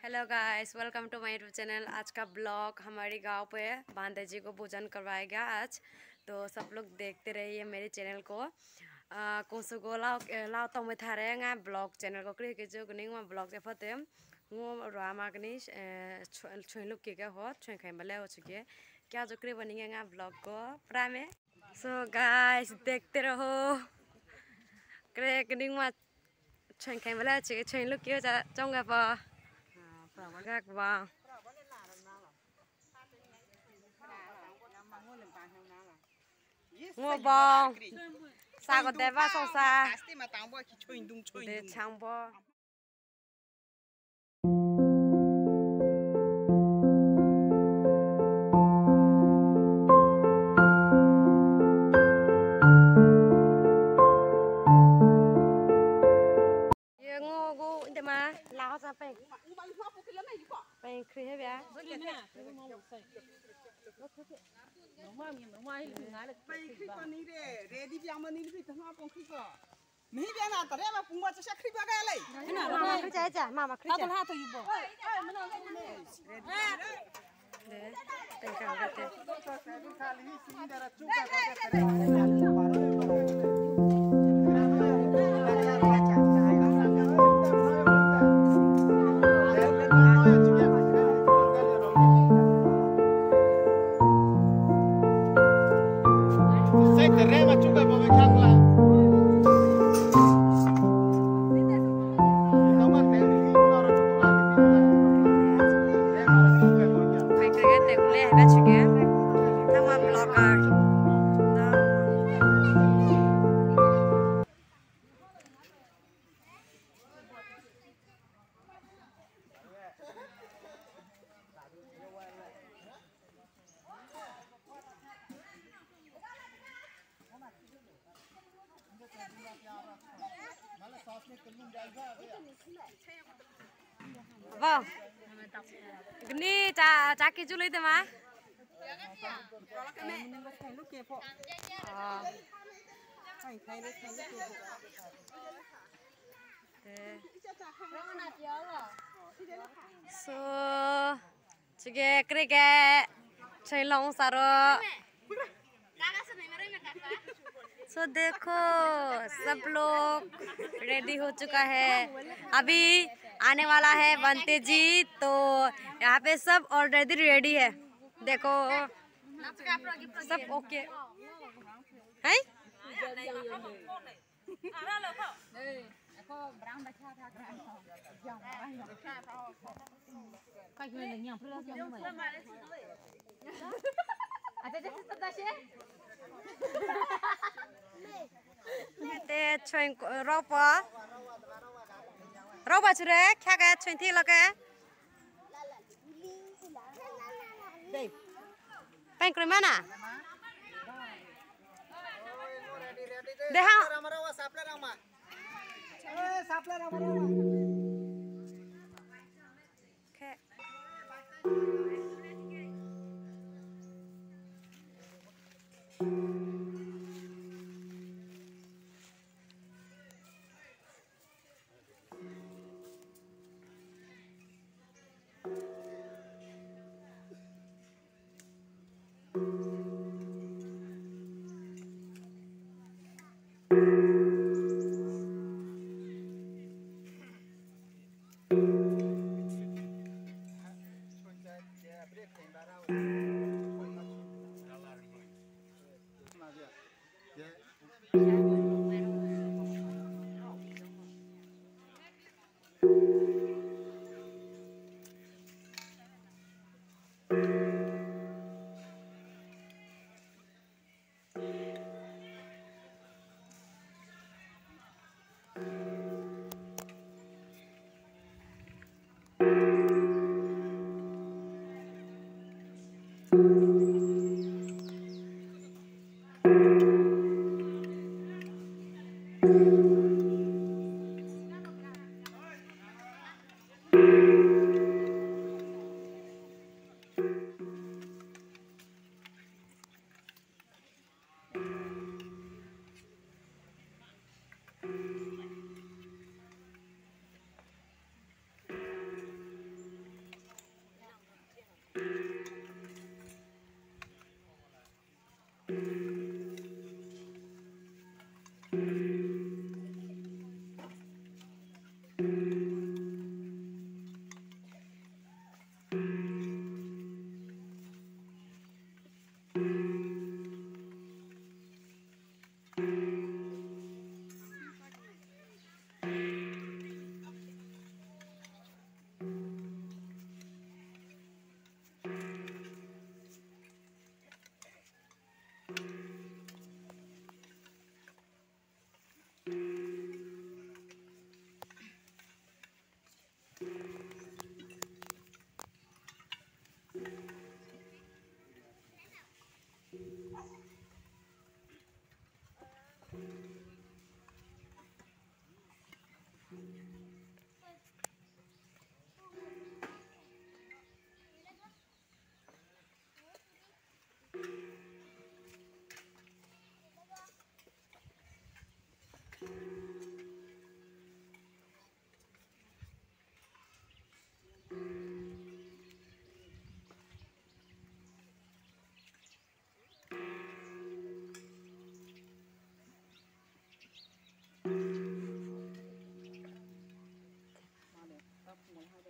Hello guys, welcome to my YouTube channel. आज का ब्लॉग हमारे गांव पे बांधे जी को भोजन करवाएगा आज, तो सब लोग देखते रहिए मेरे चैनल को। कुछ को लाओ तो मैं था रहे ब्लॉग चैनल को क्लिक जो नहीं ब्लॉग से फते वो रामा कनी छुई लुक के हो छुई खाई बले हो चुके क्या जो क्री बनेंगे ब्लॉग को प्राय में। सो गाइस देखते रहो क्रे कनी छुई खाई बले हो चुके छुई लुक के चाहूँगा पा các vâng mua bò sao có té vào sông xa để chăng bò. Lao ra bên bên khi hết bé vâng ni cha kia chú lấy thế mà so chige krike chơi long saro सो देखो सब लोग रेडी हो चुका है, अभी आने वाला है बनते जी, तो यहाँ पे सब ऑलरेडी रेडी है। देखो सब ओके है। ते छोइन रोपा छुरे क्या गया छोइन थी लगे पैंक रे माना देखा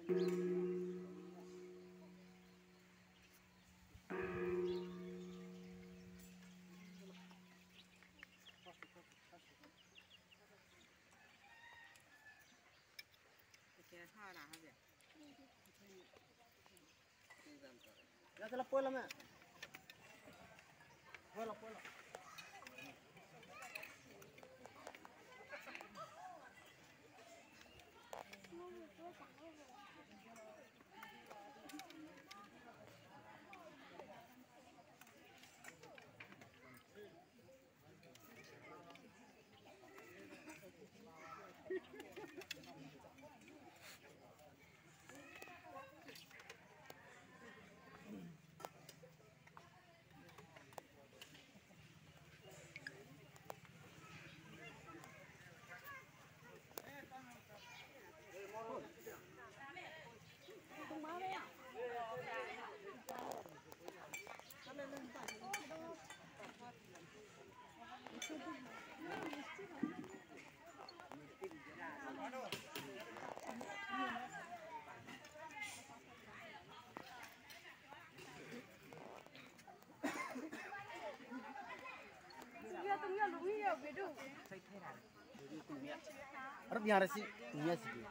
Ya te la puedo la puedo. Arab yang resi, punya sih.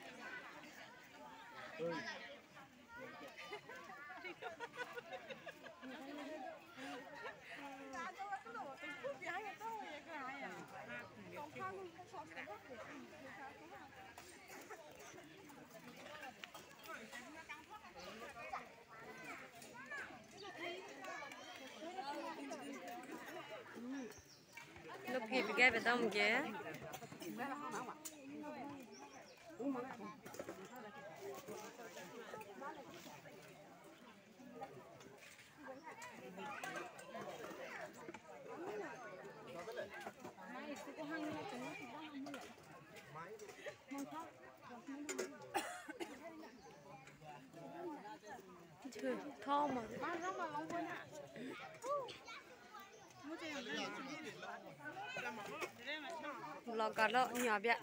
Lúc kia bị ghé về đông kìa. Trời, thơm mà. Lò cà lợ nhỏ bẹ.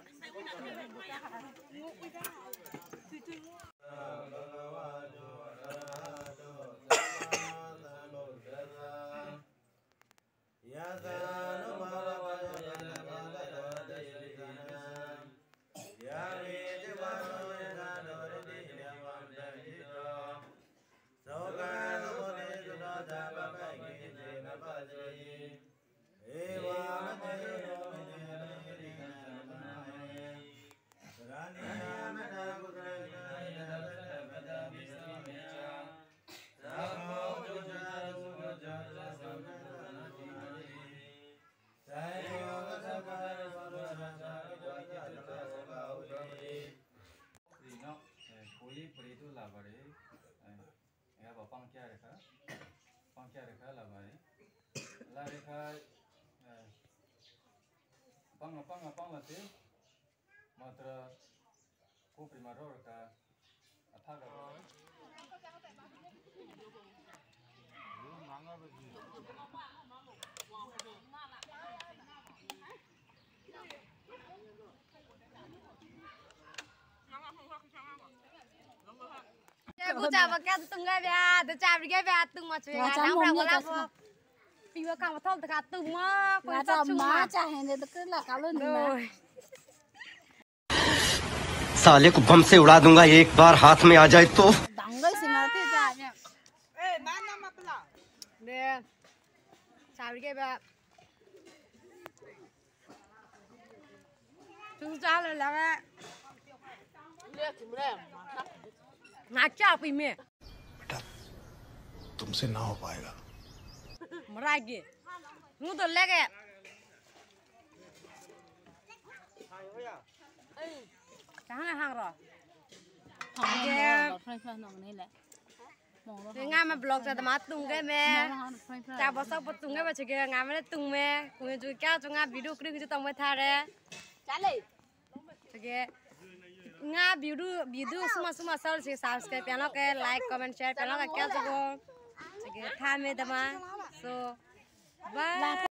Pang lati, matra ko primaro ka athaga. Cô chào bà cái tung cái bè, tôi chào đi cái bè tung mà chuyện là nóng ra quá là vì bà càng mà thôn thì cả tung mà cô chào má chả hẹn thì cứ là cáo lên rồi. साले को बम से उड़ा दूंगा एक बार हाथ में आ जाए तो đắng đấy xin thế ra nhá Nè, chào đi cái bè. Chúng ta là bè. Ngã chào vì mẹ. तुमसे ना हो पाएगा मरा के मुँह तो ले गए कहाँ là hàng rồi thì ngay mà blog ra mà tung cái mẹ chào bảo sao tung cái mà chỉ cái ngay mà tung mẹ cũng chú kéo cho ngay video clip cho tao mới thay đấy cái ngay video suma sau thì subscribe cho nó cái like comment share cho nó cái kéo cho cô cái thay mẹ tao mà so bye